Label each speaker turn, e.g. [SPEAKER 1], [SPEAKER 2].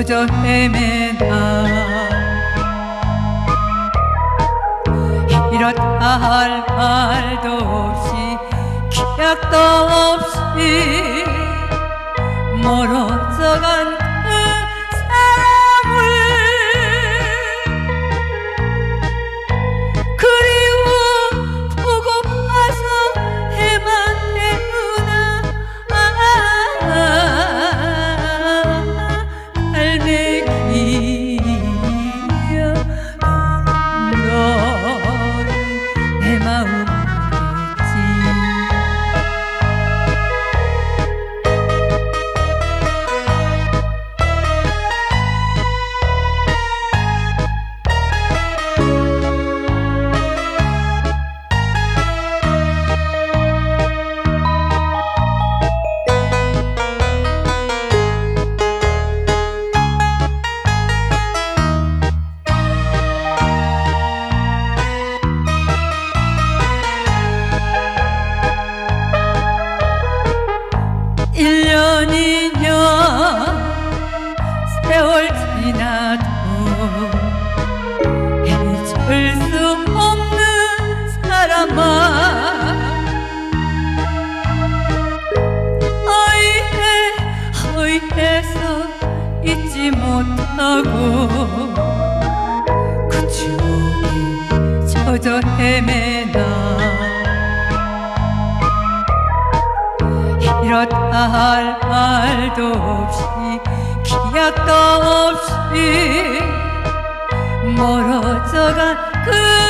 [SPEAKER 1] 젖어 헤매나 이렇다 할 말도 없이 기약도 없이 멀어져간 그 사람을 그리워 보고파서 해만되구나. 갈매기여 너는 내 마음이겠지. 일 년이면 세월 지나도 잊을 수 없는 사람아, 어이해서 잊지 못하고 그 추억이 젖어 헤매나 이렇다 할 말도 없이 기약도 없이 멀어져간 그